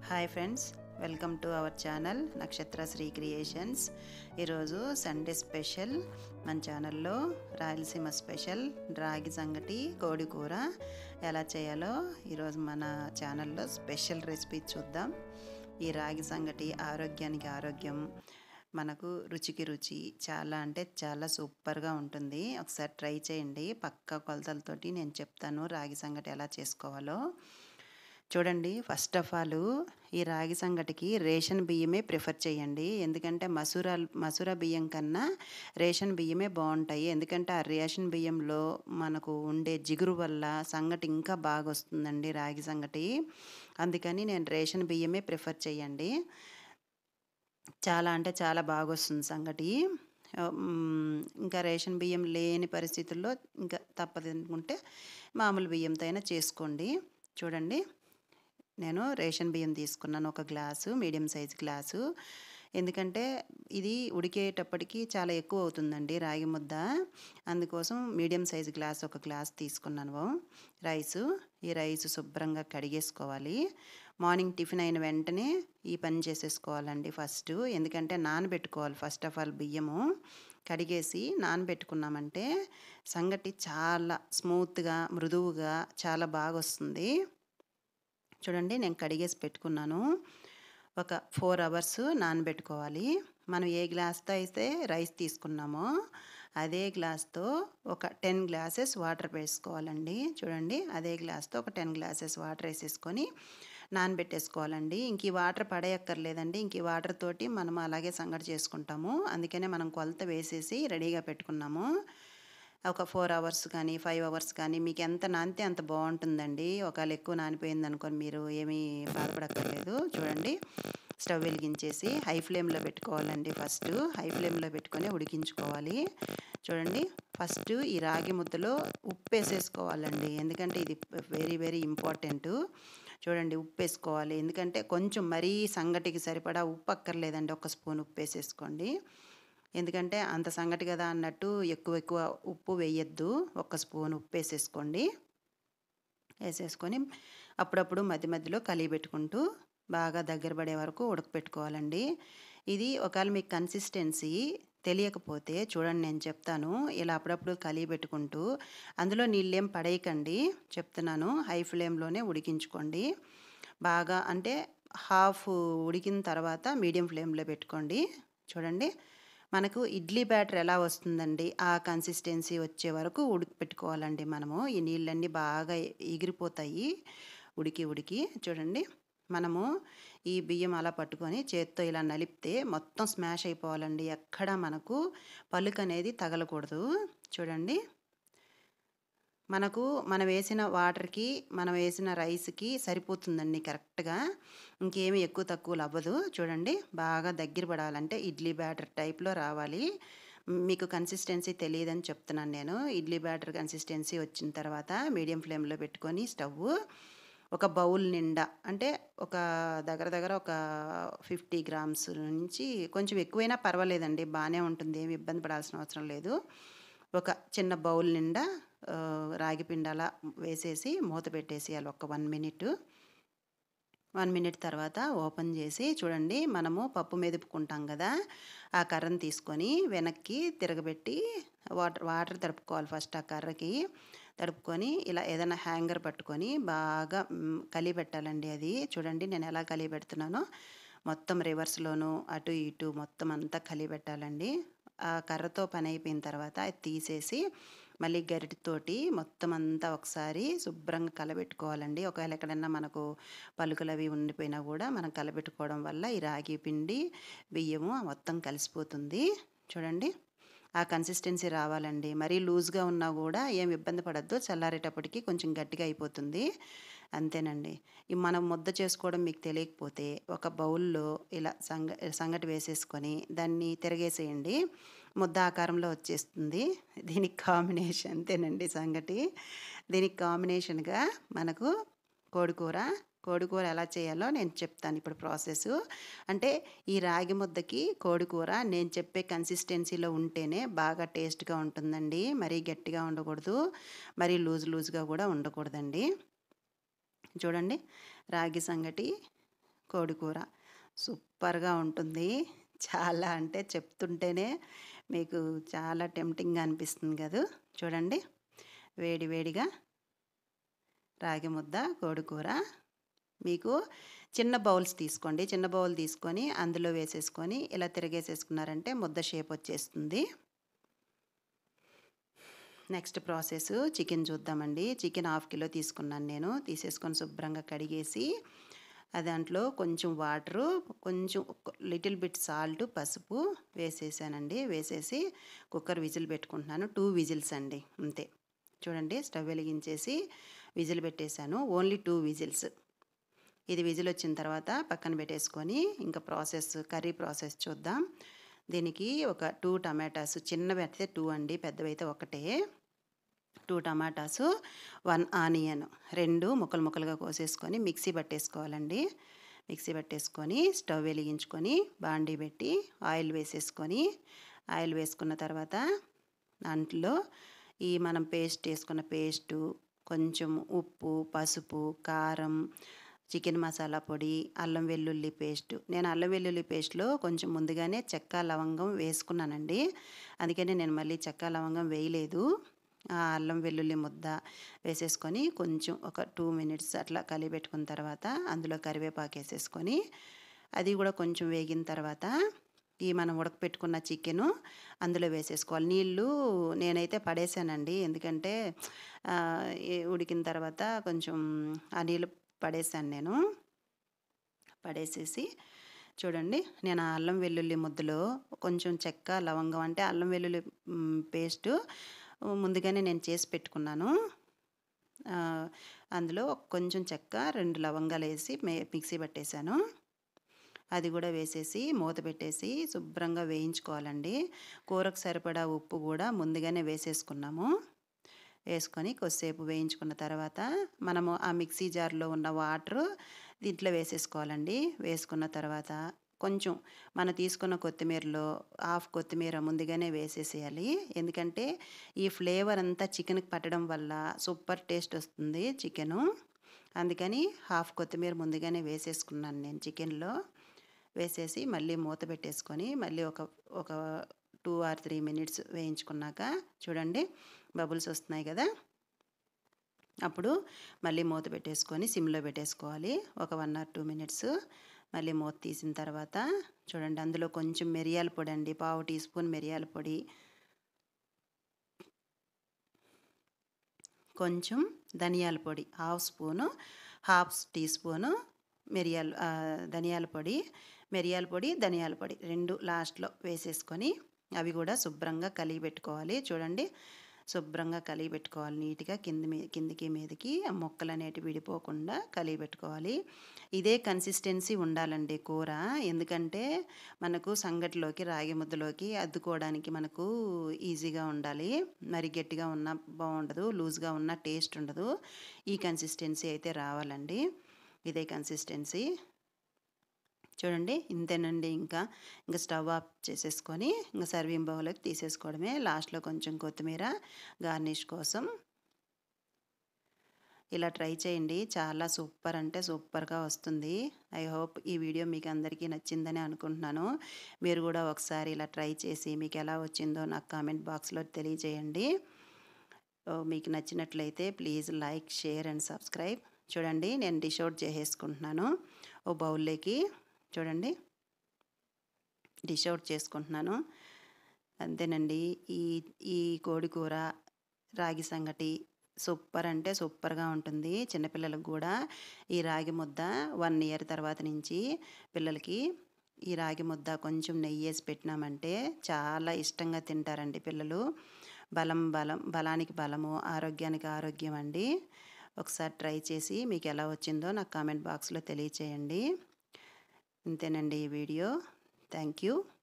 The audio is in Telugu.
Hi friends, welcome to our channel Nakshatra Sri creations. ఈరోజు సండే స్పెషల్ మన ఛానల్లో రాయలసీమ స్పెషల్ రాగి సంగటి కోడి కూర ఎలా చేయాలో ఈరోజు మన ఛానల్లో స్పెషల్ రెసిపీ చూద్దాం. ఈ రాగి సంగటి ఆరోగ్యానికి ఆరోగ్యం, మనకు రుచికి రుచి, చాలా అంటే చాలా సూపర్గా ఉంటుంది. ఒకసారి ట్రై చేయండి. పక్కా కొలతలతోటి నేను చెప్తాను రాగి సంగటి ఎలా చేసుకోవాలో. చూడండి, ఫస్ట్ ఆఫ్ ఆల్ ఈ రాగి సంగటికి రేషన్ బియ్యమే ప్రిఫర్ చేయండి. ఎందుకంటే మసూరా బియ్యం కన్నా రేషన్ బియ్యమే బాగుంటాయి. ఎందుకంటే ఆ రేషన్ బియ్యంలో మనకు ఉండే జిగురు వల్ల సంగటి ఇంకా బాగా వస్తుందండి రాగి సంగటి. అందుకని నేను రేషన్ బియ్యమే ప్రిఫర్ చేయండి. చాలా అంటే చాలా బాగా వస్తుంది సంగటి. ఇంకా రేషన్ బియ్యం లేని పరిస్థితుల్లో ఇంకా తప్పదు అనుకుంటే మామూలు బియ్యంతో అయినా చేసుకోండి. చూడండి, నేను రేషన్ బియ్యం తీసుకున్నాను, ఒక గ్లాసు, మీడియం సైజ్ గ్లాసు. ఎందుకంటే ఇది ఉడికేటప్పటికి చాలా ఎక్కువ అవుతుందండి రాగి ముద్ద. అందుకోసం మీడియం సైజ్ గ్లాస్ ఒక గ్లాస్ తీసుకున్నాను రైసు. ఈ రైసు శుభ్రంగా కడిగేసుకోవాలి. మార్నింగ్ టిఫిన్ అయిన వెంటనే ఈ పని చేసేసుకోవాలండి ఫస్ట్. ఎందుకంటే నానబెట్టుకోవాలి ఫస్ట్ ఆఫ్ ఆల్. బియ్యము కడిగేసి నానబెట్టుకున్నామంటే సంగటి చాలా స్మూత్గా, మృదువుగా చాలా బాగా వస్తుంది. చూడండి, నేను కడిగేసి పెట్టుకున్నాను. ఒక 4 అవర్స్ నానబెట్టుకోవాలి. మనం ఏ గ్లాస్తో అయితే రైస్ తీసుకున్నామో అదే గ్లాస్తో ఒక 10 గ్లాసెస్ వాటర్ వేసుకోవాలండి. చూడండి, అదే గ్లాస్తో ఒక 10 గ్లాసెస్ వాటర్ వేసేసుకొని నానబెట్టేసుకోవాలండి. ఇంక ఈ వాటర్ పడేయక్కర్లేదండి. ఇంక ఈ వాటర్ తోటి మనం అలాగే సంగటి చేసుకుంటాము. అందుకనే మనం కొలత వేసేసి రెడీగా పెట్టుకున్నాము. ఒక 4 అవర్స్ కానీ 5 అవర్స్ కానీ మీకు ఎంత నానితే అంత బాగుంటుందండి. ఒకవేళ ఎక్కువ నానిపోయింది అనుకోని మీరు ఏమీ బాధపడక్కర్లేదు. చూడండి, స్టవ్ వెలిగించేసి హై ఫ్లేమ్లో పెట్టుకోవాలండి. ఫస్ట్ హై ఫ్లేమ్లో పెట్టుకొని ఉడికించుకోవాలి. చూడండి, ఫస్ట్ ఈ రాగి ముద్దలో ఉప్పు వేసేసుకోవాలండి. ఎందుకంటే ఇది వెరీ వెరీ ఇంపార్టెంట్. చూడండి, ఉప్పు వేసుకోవాలి. ఎందుకంటే కొంచెం మరీ సంగటికి సరిపడా ఉప్పు అక్కర్లేదండి. ఒక స్పూన్ ఉప్పు వేసేసుకోండి. ఎందుకంటే అంత సంగటి కదా అన్నట్టు ఎక్కువ ఉప్పు వేయద్దు. ఒక స్పూన్ ఉప్పు వేసేసుకోండి. వేసేసుకొని అప్పుడప్పుడు మధ్య మధ్యలో కలిపెట్టుకుంటూ బాగా దగ్గర పడే వరకు ఉడకపెట్టుకోవాలండి. ఇది ఒకవేళ మీకు కన్సిస్టెన్సీ తెలియకపోతే చూడండి, నేను చెప్తాను. ఇలా అప్పుడప్పుడు కలిపెట్టుకుంటూ అందులో నీళ్ళేం పడేయకండి, చెప్తున్నాను. హై ఫ్లేమ్లోనే ఉడికించుకోండి బాగా. అంటే హాఫ్ ఉడికిన తర్వాత మీడియం ఫ్లేమ్లో పెట్టుకోండి. చూడండి, మనకు ఇడ్లీ బ్యాటర్ ఎలా వస్తుందండి ఆ కన్సిస్టెన్సీ వచ్చే వరకు ఉడికిపెట్టుకోవాలండి మనము. ఈ నీళ్ళన్నీ బాగా ఎగిరిపోతాయి ఉడికి. చూడండి, మనము ఈ బియ్యం అలా పట్టుకొని చేత్తో ఇలా నలిపితే మొత్తం స్మాష్ అయిపోవాలండి. ఎక్కడ మనకు పలుకు అనేది తగలకూడదు. చూడండి, మనం వేసిన వాటర్కి, మనం వేసిన రైస్కి సరిపోతుందండి కరెక్ట్గా. ఇంకేమీ ఎక్కువ తక్కువలు అవ్వదు. చూడండి, బాగా దగ్గర పడాలంటే ఇడ్లీ బ్యాటర్ టైప్లో రావాలి. మీకు కన్సిస్టెన్సీ తెలియదని చెప్తున్నాను నేను. ఇడ్లీ బ్యాటర్ కన్సిస్టెన్సీ వచ్చిన తర్వాత మీడియం ఫ్లేమ్లో పెట్టుకొని స్టవ్ ఒక బౌల్ నిండా, అంటే ఒక దగ్గర ఒక 50 గ్రామ్స్ నుంచి కొంచెం ఎక్కువైనా పర్వాలేదండి, బాగానే ఉంటుంది. ఏమి ఇబ్బంది పడాల్సిన అవసరం లేదు. ఒక చిన్న బౌల్ నిండా రాగి పిండి అలా వేసేసి మూత పెట్టేసేయాలి ఒక 1 మినిట్. 1 మినిట్ తర్వాత ఓపెన్ చేసి చూడండి, మనము పప్పు మెదుపుకుంటాం కదా, ఆ కర్రను తీసుకొని వెనక్కి తిరగబెట్టి వాటర్ తడుపుకోవాలి. ఫస్ట్ ఆ కర్రకి తడుపుకొని ఇలా ఏదైనా హ్యాంగర్ పట్టుకొని బాగా కలిపెట్టాలండి. అది చూడండి, నేను ఎలా కలిపెడుతున్నానో మొత్తం రివర్స్లోను అటు ఇటు మొత్తం అంతా కలిపెట్టాలండి. ఆ కర్రతో పని అయిపోయిన తర్వాత అది తీసేసి మళ్ళీ గరిటెతోటి మొత్తం అంతా ఒకసారి శుభ్రంగా కలబెట్టుకోవాలండి. ఒకవేళ ఎక్కడన్నా మనకు పలుకులు అవి ఉండిపోయినా కూడా మనం కలబెట్టుకోవడం వల్ల ఈ రాగి పిండి బియ్యము మొత్తం కలిసిపోతుంది. చూడండి, ఆ కన్సిస్టెన్సీ రావాలండి. మరీ లూజ్గా ఉన్నా కూడా ఏం ఇబ్బంది పడద్దు, చల్లారేటప్పటికి కొంచెం గట్టిగా అయిపోతుంది. అంతేనండి. మనం ముద్ద చేసుకోవడం మీకు తెలియకపోతే ఒక బౌల్లో ఇలా సంగటి వేసేసుకొని దాన్ని తిరగేసేయండి, ముద్ద ఆకారంలో వచ్చేస్తుంది. దీనికి కాంబినేషన్ అంతేనండి సంగటి. దీనికి కాంబినేషన్గా మనకు కోడికూర ఎలా చేయాలో నేను చెప్తాను ఇప్పుడు ప్రాసెస్. అంటే ఈ రాగి ముద్దకి కోడికూర నేను చెప్పే కన్సిస్టెన్సీలో ఉంటేనే బాగా టేస్ట్గా ఉంటుందండి. మరీ గట్టిగా ఉండకూడదు, మరీ లూజ్గా కూడా ఉండకూడదండి. చూడండి, రాగి సంగటి కోడికూర సూపర్గా ఉంటుంది. చాలా అంటే చెప్తుంటేనే మీకు చాలా టెంప్టింగ్గా అనిపిస్తుంది కదూ. చూడండి, వేడి వేడిగా రాగి ముద్ద కోడికూర. మీకు చిన్న బౌల్స్ తీసుకోండి, చిన్న బౌల్ తీసుకొని అందులో వేసేసుకొని ఇలా తిరగేసేసుకున్నారంటే ముద్ద షేప్ వచ్చేస్తుంది. నెక్స్ట్ ప్రాసెస్ చికెన్ చూద్దామండి. చికెన్ 1/2 కిలో తీసుకున్నాను నేను. తీసేసుకొని శుభ్రంగా కడిగేసి దాంట్లో కొంచెం వాటరు, కొంచెం లిటిల్ బిట్ సాల్ట్, పసుపు వేసేసానండి. వేసేసి కుక్కర్ విజిల్ పెట్టుకుంటున్నాను. 2 విజిల్స్ అండి, అంతే. చూడండి, స్టవ్ వెలిగించేసి విజిల్ పెట్టేశాను. Only 2 whistles. ఇది విజిల్ వచ్చిన తర్వాత పక్కన పెట్టేసుకొని ఇంకా కర్రీ ప్రాసెస్ చూద్దాం. దీనికి ఒక 2 టమాటాస్, చిన్నవి అయితే 2 అండి, పెద్దవి అయితే ఒకటే. 2 టమాటాసు, 1 ఆనియన్, 2 ముక్కలు ముక్కలుగా కోసేసుకొని మిక్సీ పట్టేసుకోవాలండి. మిక్సీ పట్టేసుకొని స్టవ్ వెలిగించుకొని బాండీ పెట్టి ఆయిల్ వేసేసుకొని, ఆయిల్ వేసుకున్న తర్వాత దాంట్లో ఈ మనం వేసుకున్న పేస్టు, కొంచెం ఉప్పు, పసుపు, కారం, చికెన్ మసాలా పొడి, అల్లం వెల్లుల్లి పేస్ట్. నేను అల్లం వెల్లుల్లి పేస్ట్లో కొంచెం ముందుగానే చెక్క లవంగం వేసుకున్నానండి, అందుకని నేను మళ్ళీ చెక్క లవంగం వేయలేదు. అల్లం వెల్లుల్లి ముద్ద వేసేసుకొని కొంచెం ఒక 2 మినిట్స్ అట్లా కలిపెట్టుకున్న తర్వాత అందులో కరివేపాకు వేసేసుకొని అది కూడా కొంచెం వేగిన తర్వాత ఈ మనం ఉడకపెట్టుకున్న చికెను అందులో వేసేసుకోవాలి. నీళ్ళు నేనైతే పడేసానండి, ఎందుకంటే ఉడికిన తర్వాత కొంచెం ఆ నీళ్ళు పడేసాను నేను. పడేసేసి చూడండి, నేను ఆ అల్లం వెల్లుల్లి ముద్దలో కొంచెం చెక్క లవంగం, అంటే అల్లం వెల్లుల్లి పేస్టు ముందుగానే నేను చేసి పెట్టుకున్నాను. అందులో కొంచెం చెక్క, 2 లవంగాలు వేసి మిక్సీ పట్టేశాను. అది కూడా వేసేసి మూత పెట్టేసి శుభ్రంగా వేయించుకోవాలండి. కూరకు సరిపడా ఉప్పు కూడా ముందుగానే వేసేసుకున్నాము. వేసుకొని కొద్దిసేపు వేయించుకున్న తర్వాత మనము ఆ మిక్సీ జార్లో ఉన్న వాటరు దీంట్లో వేసేసుకోవాలండి. వేసుకున్న తర్వాత కొంచెం మనం తీసుకున్న కొత్తిమీరలో హాఫ్ కొత్తిమీర ముందుగానే వేసేసేయాలి, ఎందుకంటే ఈ ఫ్లేవర్ అంతా చికెన్కి పట్టడం వల్ల సూపర్ టేస్ట్ వస్తుంది చికెను. అందుకని హాఫ్ కొత్తిమీర ముందుగానే వేసేసుకున్నాను నేను చికెన్లో. వేసేసి మళ్ళీ మూత పెట్టేసుకొని మళ్ళీ ఒక 2 or 3 మినిట్స్ వేయించుకున్నాక చూడండి, బబుల్స్ వస్తున్నాయి కదా. అప్పుడు మళ్ళీ మూత పెట్టేసుకొని సిమ్లో పెట్టేసుకోవాలి ఒక 1 or 2 మినిట్స్. మళ్ళీ మూత తీసిన తర్వాత చూడండి, అందులో కొంచెం మిరియాల పొడి అండి, 1/2 టీ స్పూన్ మిరియాల పొడి, కొంచెం ధనియాల పొడి 1/2 స్పూను, 1/2 టీ స్పూను ధనియాల పొడి, ధనియాల పొడి 2 లాస్ట్లో వేసేసుకొని అవి కూడా శుభ్రంగా కలిగి పెట్టుకోవాలి. చూడండి, శుభ్రంగా కలిగి పెట్టుకోవాలి నీట్గా, కిందికి మీదకి ఆ ముక్కలు అనేటివి విడిపోకుండా కలిగి పెట్టుకోవాలి. ఇదే కన్సిస్టెన్సీ ఉండాలండి కూర, ఎందుకంటే మనకు సంగటిలోకి రాగి ముద్దలోకి అద్దుకోవడానికి మనకు ఈజీగా ఉండాలి. మరి గట్టిగా ఉన్నా బాగుండదు, లూజ్గా ఉన్న టేస్ట్ ఉండదు. ఈ కన్సిస్టెన్సీ అయితే రావాలండి, ఇదే కన్సిస్టెన్సీ. చూడండి, ఇంతేనండి. ఇంకా స్టవ్ ఆఫ్ చేసేసుకొని ఇంకా సర్వింగ్ బౌల్లోకి తీసేసుకోవడమే. లాస్ట్లో కొంచెం కొత్తిమీర గార్నిష్ కోసం. ఇలా ట్రై చేయండి, చాలా సూపర్ అంటే సూపర్గా వస్తుంది. ఐ హోప్ ఈ వీడియో మీకు అందరికీ నచ్చిందని అనుకుంటున్నాను. మీరు కూడా ఒకసారి ఇలా ట్రై చేసి మీకు ఎలా వచ్చిందో నాకు కామెంట్ బాక్స్లో తెలియజేయండి. మీకు నచ్చినట్లయితే please like, share and subscribe. చూడండి, నేను డిష్ అవుట్ చేసేసుకుంటున్నాను ఓ బౌల్లోకి. చూడండి, డిష్ అవుట్ చేసుకుంటున్నాను. అంతేనండి. ఈ కోడికూర రాగి సంగటి సూపర్ అంటే సూపర్గా ఉంటుంది. చిన్నపిల్లలకు కూడా ఈ రాగి ముద్ద 1 year తర్వాత నుంచి పిల్లలకి ఈ రాగి ముద్ద కొంచెం నెయ్యి వేసి పెట్టినామంటే చాలా ఇష్టంగా తింటారండి పిల్లలు. బలానికి బలము, ఆరోగ్యానికి ఆరోగ్యం అండి. ఒకసారి ట్రై చేసి మీకు ఎలా వచ్చిందో నాకు కామెంట్ బాక్స్లో తెలియచేయండి. ఇంతేనండి ఈ వీడియో. Thank you.